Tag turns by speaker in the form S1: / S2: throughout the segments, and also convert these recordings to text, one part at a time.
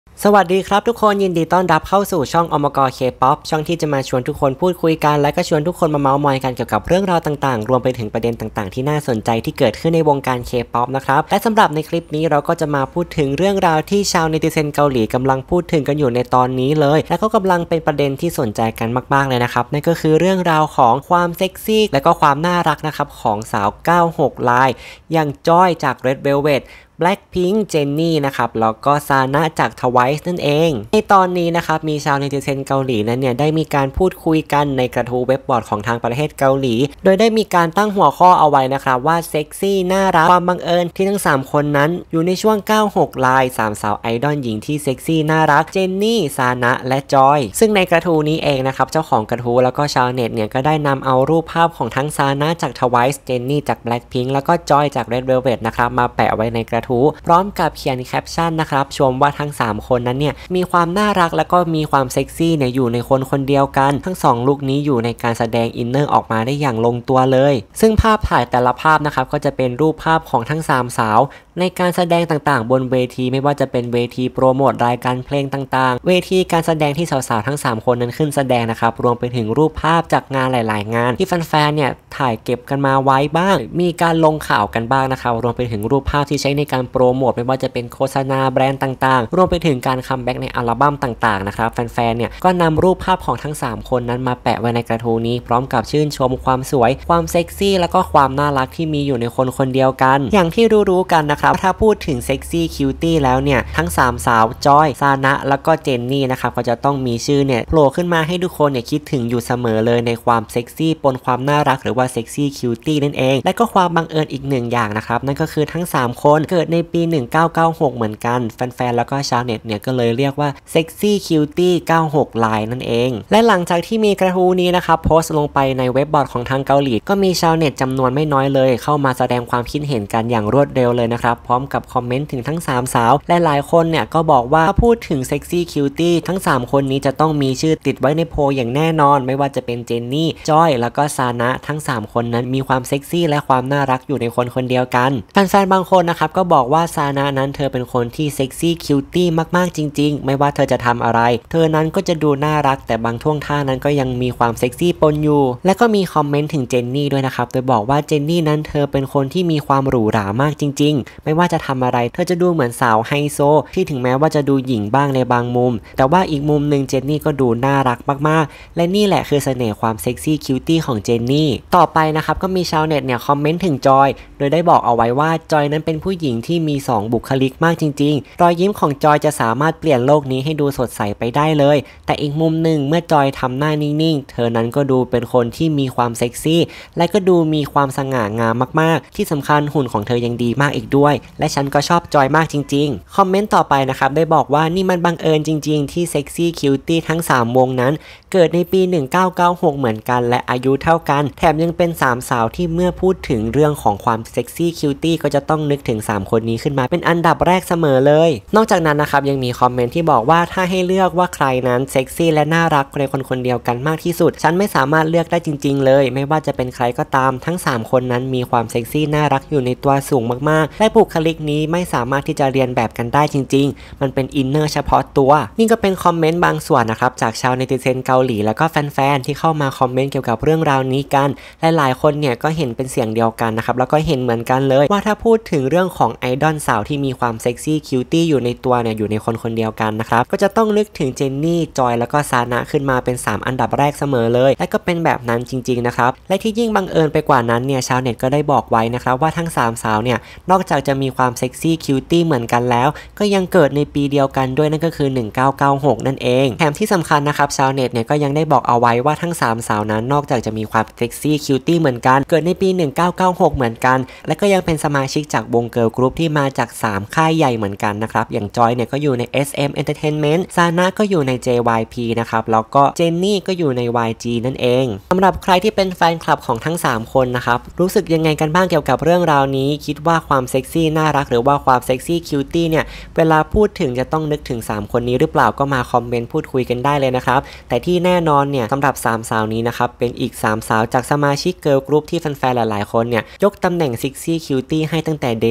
S1: สวัสดีครับทุกคนยินดีต้อนรับเข้าสู่ช่องอมกเคป๊อปช่องที่จะมาชวนทุกคนพูดคุยกันและก็ชวนทุกคนมาเมาท์มอยกันเกี่ยวกับเรื่องราวต่างๆรวมไปถึงประเด็นต่างๆที่น่าสนใจที่เกิดขึ้นในวงการเคป๊อปนะครับและสำหรับในคลิปนี้เราก็จะมาพูดถึงเรื่องราวที่ชาวเนติเซนเกาหลีกำลังพูดถึงกันอยู่ในตอนนี้เลยและก็กำลังเป็นประเด็นที่สนใจกันมากๆเลยนะครับนั่นก็คือเรื่องราวของความเซ็กซี่และก็ความน่ารักนะครับของสาว96ลายอย่างจอยจาก Red Velvet Blackpink เจนนี่นะครับแล้วก็ซานะจาก TWICE นั่นเองในตอนนี้นะครับมีชาวเนติเซนเกาหลีนั้นเนี่ยได้มีการพูดคุยกันในกระทู้เว็บบอร์ดของทางประเทศเกาหลีโดยได้มีการตั้งหัวข้อเอาไว้นะครับว่าเซ็กซี่น่ารักความบังเอิญที่ทั้ง3คนนั้นอยู่ในช่วง96ลาย3สาวไอดอลหญิงที่เซ็กซี่น่ารักเจนนี่ซานะและจอยซึ่งในกระทู้นี้เองนะครับเจ้าของกระทู้แล้วก็ชาวเน็ตเนี่ยก็ได้นำเอารูปภาพของทั้งซานะจาก TWICE เจนนี่จาก Blackpink แล้วก็จอยจาก Red Velvet นะครับมาแปะไว้ในกระทู้พร้อมกับเขียนแคปชั่นนะครับชมว่าทั้ง3คนนั้นเนี่ยมีความน่ารักแล้วก็มีความเซ็กซี่เนี่ยอยู่ในคนคนเดียวกันทั้ง2ลุคนี้อยู่ในการแสดงอินเนอร์ออกมาได้อย่างลงตัวเลยซึ่งภาพถ่ายแต่ละภาพนะครับก็จะเป็นรูปภาพของทั้ง3สาวในการแสดงต่างๆบนเวทีไม่ว่าจะเป็นเวทีโปรโมทรายการเพลงต่างๆเวทีการแสดงที่สาวๆทั้ง3คนนั้นขึ้นแสดงนะครับรวมไปถึงรูปภาพจากงานหลายๆงานที่แฟนๆเนี่ยถ่ายเก็บกันมาไว้บ้างมีการลงข่าวกันบ้างนะครับรวมไปถึงรูปภาพที่ใช้ในการโปรโมทไม่ว่าจะเป็นโฆษณาแบรนด์ต่างๆรวมไปถึงการคัมแบ็กในอัลบั้มต่างๆนะครับแฟนๆเนี่ยก็นำรูปภาพของทั้ง3คนนั้นมาแปะไว้ในกระทู้นี้พร้อมกับชื่นชมความสวยความเซ็กซี่แล้วก็ความน่ารักที่มีอยู่ในคนคนเดียวกันอย่างที่รู้ๆกันนะครับถ้าพูดถึงเซ็กซี่คิวตี้แล้วเนี่ยทั้ง3สาวจอยซานะแล้วก็เจนนี่นะครับก็จะต้องมีชื่อเนี่ยโผล่ขึ้นมาให้ทุกคนเนี่ยคิดถึงอยู่เสมอเลยในความเซ็กซี่ปนความน่ารักหรือว่าเซ็กซี่คิวตี้นั่นเองและก็ความบังเอิญอีกหนึ่งอย่างนะครับนั่นก็คือทั้ง3คนเกิดในปี1996เหมือนกันแฟนๆแล้วก็ชาวเน็ตเนี่ยก็เลยเรียกว่าเซ็กซี่คิวตี้96ลายนั่นเองและหลังจากที่มีกระทู้นี้นะครับโพสต์ลงไปในเว็บบอร์ดของทางเกาหลีก็มีชาวเน็ตจำนวนไม่น้อยเลยเข้ามาแสดงความคิดเห็นกันอย่างรวดเร็วเลยนะครับพร้อมกับคอมเมนต์ถึงทั้ง3สาวและหลายคนเนี่ยก็บอกว่าถ้าพูดถึงเซ็กซี่คิวตี้ทั้ง3คนนี้จะต้องมีชื่อติดไว้ในโพลอย่างแน่นอนไม่ว่าจะเป็นเจนนี่จอยแล้วก็ซานะทั้ง3คนนั้นมีความเซ็กซี่และความน่ารักอยู่ในคนคนเดียวกันแฟนๆบางคนนะครับก็บอกว่าซานะนั้นเธอเป็นคนที่เซ็กซี่คิวตี้มากๆจริงๆไม่ว่าเธอจะทำอะไรเธอนั้นก็จะดูน่ารักแต่บางท่วงท่านั้นก็ยังมีความเซ็กซี่ปนอยู่และก็มีคอมเมนต์ถึงเจนนี่ด้วยนะครับโดยบอกว่าเจนนี่นั้นเธอเป็นคนที่มีความหรูหรามากจริงๆไม่ว่าจะทำอะไรเธอจะดูเหมือนสาวไฮโซที่ถึงแม้ว่าจะดูหยิ่งบ้างในบางมุมแต่ว่าอีกมุมหนึ่งเจนนี่ก็ดูน่ารักมากๆและนี่แหละคือเสน่ห์ความเซ็กซี่คิวตี้ของเจนนี่ต่อไปนะครับก็มีชาวเน็ตเนี่ยคอมเมนต์ถึงจอยโดยได้บอกเอาไว้ว่าจอยนั้นเป็นผู้หญิงที่มี2บุคลิกมากจริงๆรอยยิ้มของจอยจะสามารถเปลี่ยนโลกนี้ให้ดูสดใสไปได้เลยแต่อีกมุมหนึ่งเมื่อจอยทำหน้านิ่งๆเธอนั้นก็ดูเป็นคนที่มีความเซ็กซี่และก็ดูมีความสง่างามมากๆที่สำคัญหุ่นของเธอยังดีมากอีกด้วยและฉันก็ชอบจอยมากจริงๆคอมเมนต์ต่อไปนะครับได้บอกว่านี่มันบังเอิญจริงๆที่เซ็กซี่คิวตี้ทั้ง3วงนั้นเกิดในปี1996เหมือนกันและอายุเท่ากันแถมยังเป็น3สาวที่เมื่อพูดถึงเรื่องของความเซ็กซี่คิวตี้ก็จะต้องนึกถึง3คนนี้ขึ้นมาเป็นอันดับแรกเสมอเลยนอกจากนั้นนะครับยังมีคอมเมนต์ที่บอกว่าถ้าให้เลือกว่าใครนั้นเซ็กซี่และน่ารักในคนคนเดียวกันมากที่สุดฉันไม่สามารถเลือกได้จริงๆเลยไม่ว่าจะเป็นใครก็ตามทั้ง3คนนั้นมีความเซ็กซี่น่ารักอยู่ในตัวสูงมากๆและบุคลิกนี้ไม่สามารถที่จะเรียนแบบกันได้จริงๆมันเป็นอินเนอร์เฉพาะตัวนี่ก็เป็นคอมเมนต์บางส่วนนะครับจากชาวเนติเซนเกาหลีแล้วก็แฟนๆที่เข้ามาคอมเมนต์เกี่ยวกับเรื่องราวนี้กันและหลายคนเนี่ยก็เห็นเป็นเสียงเดียวกันนะครับแล้วก็เห็นเหมือนกันเลยว่าถ้าพูดถึงเรื่องของไอดอลสาวที่มีความเซ็กซี่คิวตี้อยู่ในตัวเนี่ยอยู่ในคนคนเดียวกันนะครับก็จะต้องนึกถึงเจนนี่จอยแล้วก็ซานะขึ้นมาเป็น3อันดับแรกเสมอเลยและก็เป็นแบบนั้นจริงๆนะครับและที่ยิ่งบังเอิญไปกว่านั้นเนี่ยชาวเน็ตก็ได้บอกไว้นะครับว่าทั้ง3สาวเนี่ยนอกจากจะมีความเซ็กซี่คิวตี้เหมือนกันแล้วก็ยังเกิดในปีเดียวกันด้วยนั่นก็คือ1996นั่นเองแถมที่สำคัญนะครับชาวเน็ตเนี่ยก็ยังได้บอกเอาไว้ว่าทั้ง3สาวนั้นนอกจากจะมีความเซ็กซี่คิวตี้เหมือนกันเกิดในปี1996เหมือนกันและก็ยังเป็นสมาชิกจากวงเกิร์ลกรุ๊ปที่มาจาก3ค่ายใหญ่เหมือนกันนะครับอย่างจอยเนี่ยก็อยู่ใน SM Entertainment ซานะก็อยู่ใน JYP นะครับแล้วก็เจนนี่ก็อยู่ใน YG นั่นเองสำหรับใครที่เป็นแฟนคลับของทั้ง3คนนะครับรู้สึกยังไงกันบ้างเกี่ยวกับเรื่องราวนี้คิดว่าความเซ็กซี่น่ารักหรือว่าความเซ็กซี่คิวตี้เนี่ยเวลาพูดถึงจะต้องนึกถึง3คนนี้หรือเปล่าก็มาคอมเมนต์พูดคุยกันได้เลยนะครับแต่ที่แน่นอนเนี่ยสำหรับ3สาวนี้นะครับเป็นอีก3สาวจากสมาชิกเกิร์ลกรุ๊ปที่แฟนๆหลายๆคนเนี่ยยกตำแหน่งเซ็กซี่คิวตี้ให้ตั้งแต่เดบิวต์มาจน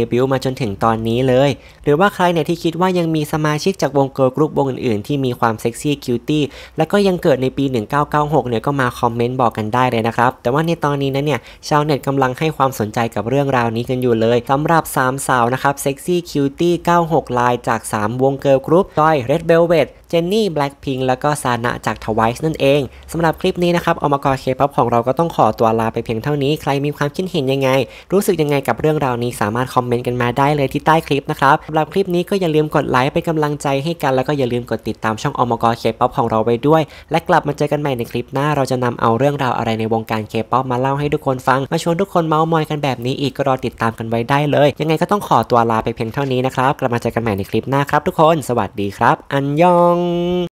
S1: นถึงตอนนี้เลยหรือว่าใครเนี่ยที่คิดว่ายังมีสมาชิกจากวงเกิร์ลกรุ๊ปวงอื่นๆที่มีความเซ็กซี่คิวตี้แล้วก็ยังเกิดในปี1996เนี่ยก็มาคอมเมนต์บอกกันได้เลยนะครับแต่ว่าในตอนนี้นั้นเนี่ยชาวเน็ตกำลังให้ความสนใจกับเรื่องราวนี้กันอยู่เลยสำหรับ3สาวนะครับเซ็กซี่คิวตี้96ลายจาก3วงเกิร์ลกรุ๊ปจอย Red Velvet เจนนี่ Blackpink แล้วก็ซานะจาก TWICE นั่นเองสำหรับคลิปนี้นะครับอมกเคป๊อปของเราก็ต้องขอตัวลาไปเพียงเท่านี้ใครมีความคิดเห็นยังไงรู้สึกยังไงกับเรื่องราวนี้สามารถคอมเมนต์กันมาได้เลยที่ใต้คลิปนะครับสำหรับคลิปนี้ก็อย่าลืมกดไลค์เป็นกำลังใจให้กันแล้วก็อย่าลืมกดติดตามช่องอมกเคป๊อปของเราไว้ด้วยและกลับมาเจอกันใหม่ในคลิปหน้าเราจะนำเอาเรื่องราวอะไรในวงการเคป๊อปมาเล่าให้ทุกคนฟังมาชวนทุกคนเมาท์มอยกันแบบนี้อีกก็รอติดตามกันไว้ได้เลยยังไงก็ต้องขอตัวลาไปเพียงเท่านี้นะครับกลับมาเจอกันใหม่ในคลิปหน้าครับทุกคนสวัสดีครับอันยอง